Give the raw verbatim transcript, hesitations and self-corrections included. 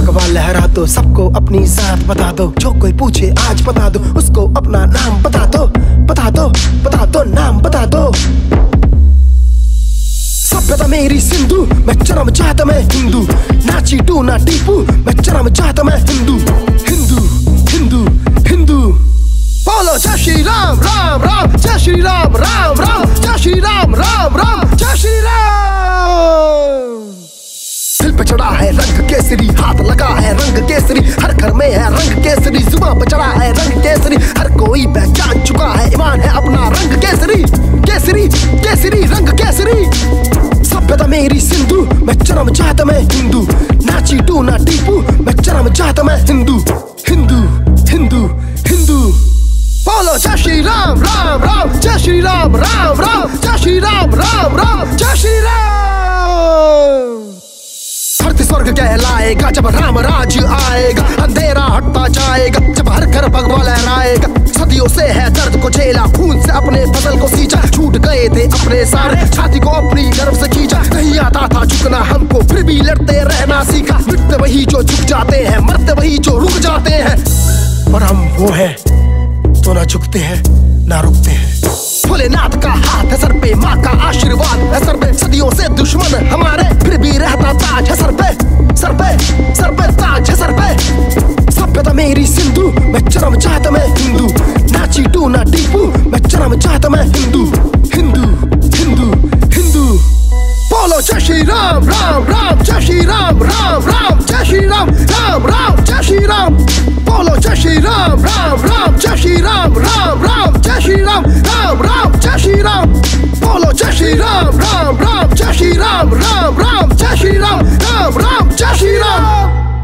भगवा लहरा दो, सबको अपनी जात बता दो। जो कोई पूछे आज बता दो, उसको अपना नाम बता दो। बता दो बता दो नाम बता दो। सभ्यता मेरी सिंधु, मैं जन्म चाहता मैं हिंदू। नाची टू ना टीपू, मैं जन्म चाहता मैं हिंदू। हिंदू हिंदू हिंदू। बोलो जय श्री राम राम राम, जय श्री राम राम राम, जय श्री राम राम राम, जय श्री राम। दिल पे चढ़ा है रंग केसरी, हाथ लगा है रंग केसरी, हर घर में है रंग केसरी, जुबान पे चढ़ा है रंग केसरी, हर कोई पहचान चुका है ईमान है अपना रंग केसरी। केसरी केसरी रंग केसरी। सभ्यता मेरी सिंधु, मैं जन्म चाहता मैं हिंदू। नाची टू ना टीपू, मैं जन्म चाहता मैं हिंदू। हिंदू हिंदू हिंदू। बोलो जय श्री राम राम राम, जय श्री राम राम राम, जय श्री राम राम राम, जय श्री राम। धरती स्वर्ग कहलाएगा जब राम राज आएगा, अंधेरा हटता जाएगा जब हर घर भगवा लहराएगा। सदियों से है दर्द को झेला, खून से अपने फसल को सींचा, छूट गए थे अपने सारे, छाती को अपनी गर्व से खींचा। नहीं आता था झुकना हमको, फिर भी लड़ते रहना सीखा। मिटते वही जो झुक जाते हैं, मरते वही जो रुक जाते हैं, और हम वो हैं तो ना झुकते हैं ना रुकते हैं। भोलेनाथ का हाथ है सर पे, माँ का आशीर्वाद है सर पे, सदियों से दुश्मन हमारे फिर भी रहता ताज है सर पे। सर पे सर पे ताज है सर पे। सभ्यता मेरी सिंधु, मैं जन्म चाहता मैं हिंदू। नाची टू ना टीपू, मैं जन्म चाहता मैं हिंदू। हिंदू हिंदू हिंदू। बोलो जय श्री राम राम राम, जय श्री राम राम राम, जय श्री राम राम राम, जय श्री राम। बोलो जय श्री राम राम राम, जय श्री राम राम राम, जय श्री राम राम राम, जय श्री राम। बोलो जय श्री राम राम राम, जय श्री राम राम राम, जय श्री राम राम राम, जय श्री राम।